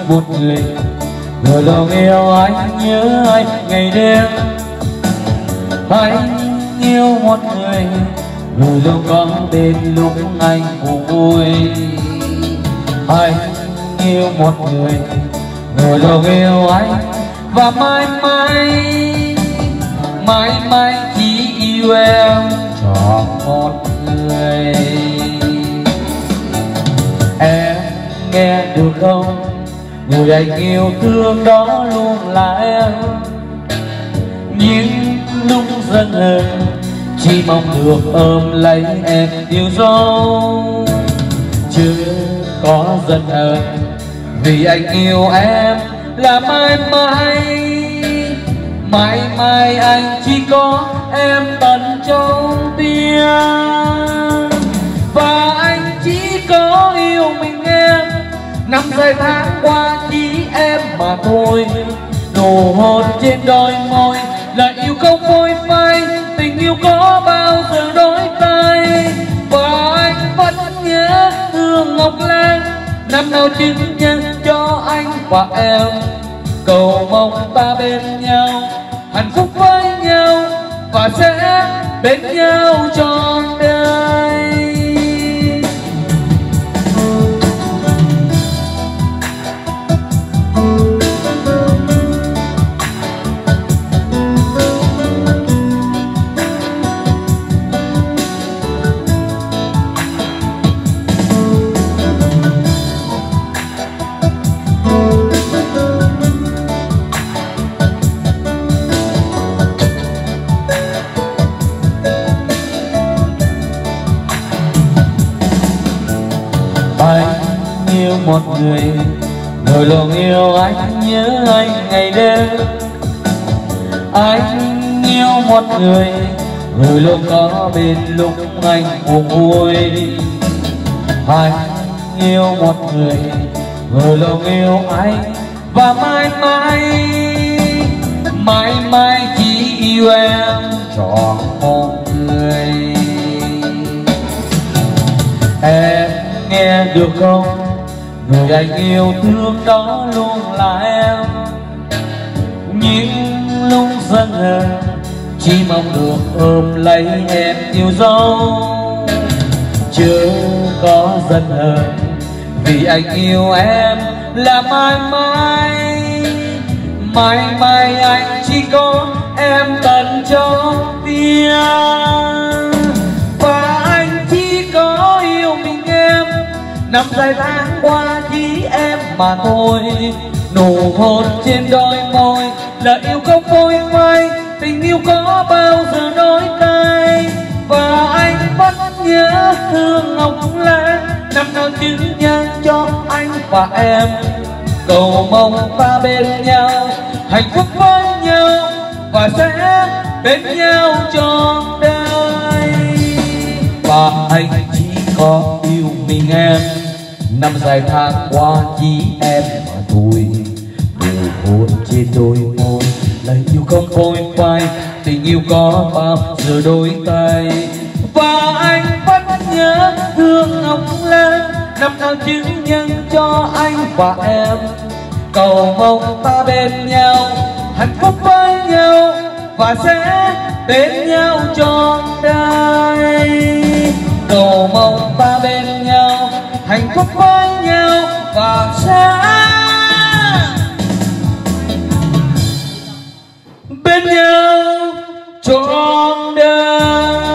một người, người lòng yêu anh nhớ anh ngày đêm. Anh yêu một người, người luôn có bên lúc anh buồn vui. Anh yêu một người, người luôn yêu anh và mãi mãi mãi mãi chỉ yêu em chọn một người. Em nghe được không, người anh yêu thương đó luôn là em. Nhưng lúc giận hờn chỉ mong được ôm lấy em yêu dấu. Chưa có giận hờn vì anh yêu em là mãi mãi mãi mãi anh chỉ có em tận trong tim. Và anh chỉ có yêu mình em, năm dài tháng qua chỉ em mà thôi. Nụ hôn trên đôi môi là yêu không phôi phai, tình yêu có bao giờ đổi tay. Và anh vẫn nhớ thương ngọc lan, năm nào chứng nhân cho anh và em. Cầu mong ta bên nhau, hạnh phúc với nhau và sẽ bên nhau trọn đời. Anh yêu một người, người luôn yêu anh nhớ anh ngày đêm. Anh yêu một người, người luôn có bên lúc anh buồn vui. Anh yêu một người, người luôn yêu anh và mãi mãi mãi mãi chỉ yêu em chọn một người. Em nghe được không, người anh yêu thương đó luôn là em. Nhưng lúc giận hờn chỉ mong được ôm lấy em yêu dấu. Chưa có giận hờn vì anh yêu em là mãi mãi mãi mãi anh chỉ có em tận trong tim. Và anh chỉ có yêu mình em, năm dài tháng qua chỉ em mà thôi. Nụ hôn trên đôi môi là yêu không phôi phai, tình yêu có bao giờ đổi tay. Và anh vẫn nhớ thương ngọc lan, năm nào chứng nhân cho anh và em. Cầu mong ta bên nhau, hạnh phúc với nhau và sẽ bên nhau trọn đời. Và anh chỉ có yêu mình em, năm dài tháng qua chỉ em mà thôi. Nụ hôn trên đôi môi là yêu không phôi phai, tình yêu có bao giờ đổi tay. Và anh vẫn nhớ thương ngọc lan, năm nào chứng nhân cho anh và em. Cầu mong ta bên nhau, hạnh phúc với nhau và sẽ bên nhau trọn đời. Cầu mong ta bên nhau, hạnh phúc với nhau và sẽ bên nhau trọn đời.